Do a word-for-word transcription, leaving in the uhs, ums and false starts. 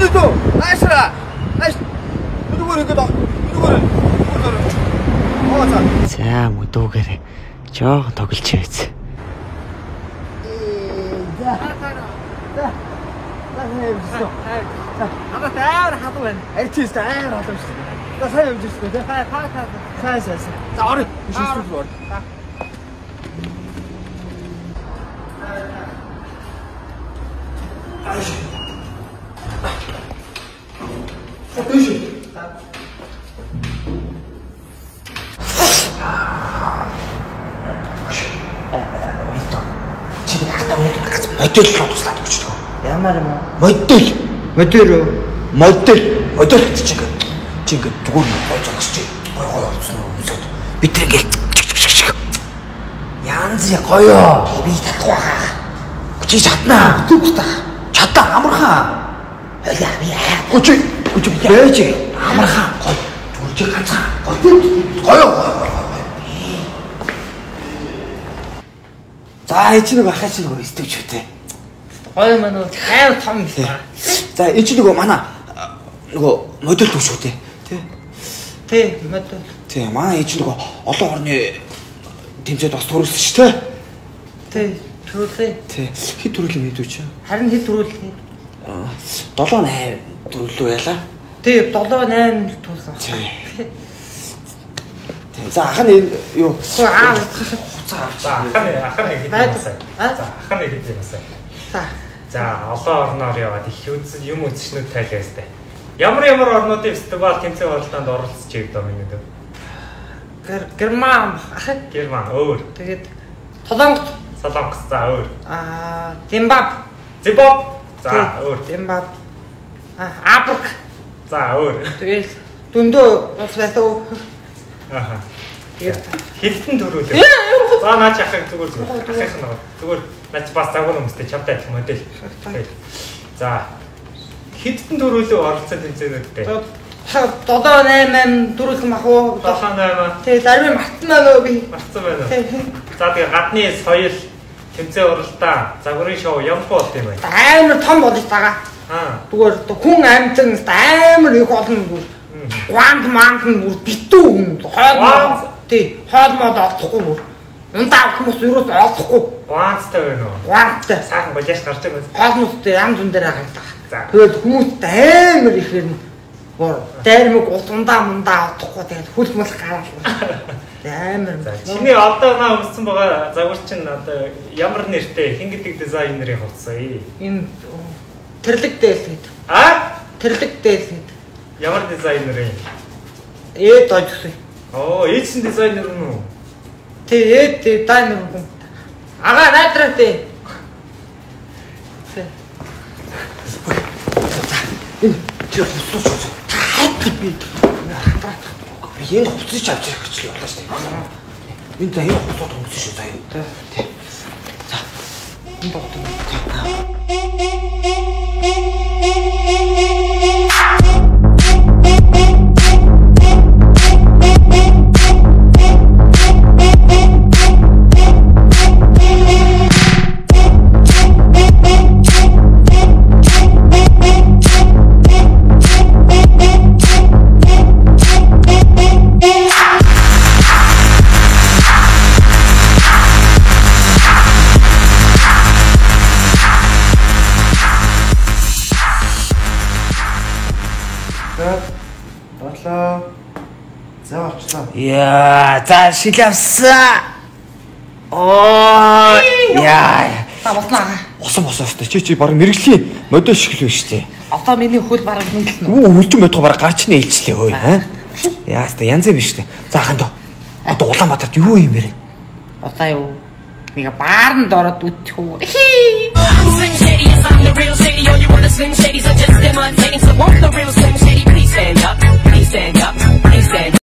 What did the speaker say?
Өдөө. Наашра. Нааш. Өдөгөр ингээд өдөгөр. Оо за. За мөдөөгөр жоохон тоглож байц. За. За. За. За. Ага таар хатуу байна. Арчиж таар хатуу шүү. За сайн явж ирсэн үү? Та та та. Сайн сайн. За орё. Шүсрүүл орё. Аж. Өдөш. Чи хатаа модель туслаад өгч тоо. Ямар юм? Модель. Модель. Модель. Модель чи ингэ. Чи ингэ зүгээр гой зогсож гой гой болсон уу үсэд. Бид тэр ингэ. Янз гоё. Би татах хаа. Чи чаднаа. Зүгт. Чадаа амархан. Яа яа. Өчиг. Өчиг бэж. Амархан. Гой. Зүрчиг ганцхан. Гой. Гоё. За эч нэг ахаач нэг өстөж үтэ. Гоё мань уу хайр том юм байна. За эч нэг манай нөгөө модель төв шүү дээ. Тэ. Тэ модель. Тэ манай эч нэг олон орны тэмцээд бас төрүүлсэн шүү дээ. Тэ төрүүлээ. Тэ хэд төрүүлээ мэдвэ чи? Харин хэд төрүүлээ? Аа долоо найман төрүүлөө ялаа. Тэ долоо найман төрүүлсэн. Тэ. Тэ за ахны юу? Аа За ахны ахны хэд юмсаа. За ахны хэд юмсаа. За. За олон орноор яваад их үз юм үзчнүүд тайлаа өстэй. Ямар ямар орнуудын фестивал тэмцээн оролдоонд оролцож байгаад байгаа юм бэ? Герман. Герман өөр. Тэгээд Солонгос. Солонгос за өөр. Аа Зимбаб. Зимбаб. За өөр. Зимбаб. Аа Африк. За өөр. Тэгээд дүндөө бас байсан. Аха. Тэгээд хилтэн төрүүлээ. За наач ахыг зүгээр зүгээр. Ахих нь зүгээр наач бас загвар хүмүүстэй чамтай адилхан модель. За хилтэн төрүүлээ оролцсон тэмцээнүүдтэй. долоо найман төрүүлсэн бах уу? долоо найман. Тэгээ зарим мартсан байна уу би? Мартсан байна уу? За тэгээ гадны соёл тэмцээн оролдоо загварын шоу ямар болт юм бэ? Амар том болж байгаа. Аа. Зүгээр хүн амьтан амар их олон бүр. Гуанд манд бүр битүү хүн. Хоол тий, хоол мод олохгүй бүр. Ундаа хүмүүс юус олохгүй. Гуандтай байна уу? Гуандтай. Сайхан боёж гарч байгаа. Хоолнуудтай янз бүр дээр хаалгаа. За. Тэгээд хүмүүс амар их юм. Гор дайрмаг ундаа мундаа олохгүй тэгээд хөл мөл гараад. Амар. За чиний одоо наа өмссөн байгаа загвар чинь одоо ямар нэртэй хэн гэдэг дизайнерыг хувцсан ээ? Энэ тэрлэг дээл гэдэг. А? Тэрлэг дээл гэдэг. Ямар дизайнер юм? Ээ дойдсон. Оо, эйсэн дизайнер нь үү? Тэ ээ дизайнер юм. Ага найтраа тэ. Энэ тэр хувцас. Би би энэ хувцас авч ирэх гэж болоо шүү дээ. Энэ заяа хувцас өнгөсөн шүү заяа. Тэ. За. Энэ богдсон. Болоо. За авчлаа. Яа, за шилавсан. Оо, яа. Та босноо. Усан босоо өстэй. Чи чи баг мэрэгжлийн модель шиг л байна шүү дээ. Одоо миний хөл бараг нийлсэн. Үу, үлдэн бодгоо баг гарч нэ ээлжлээ хөөе, аа. Яа, өстэй янз биш дээ. За хандаа. Одоо Улаанбаатарт юу юм бэ? Одоо юу? Мига баарнд ороод үтчих үү. Slim Shady, yes, I'm the real Shady. All you want is Slim Shady, so just imitating. So won't the real Slim Shady please stand up, please stand up, please stand up.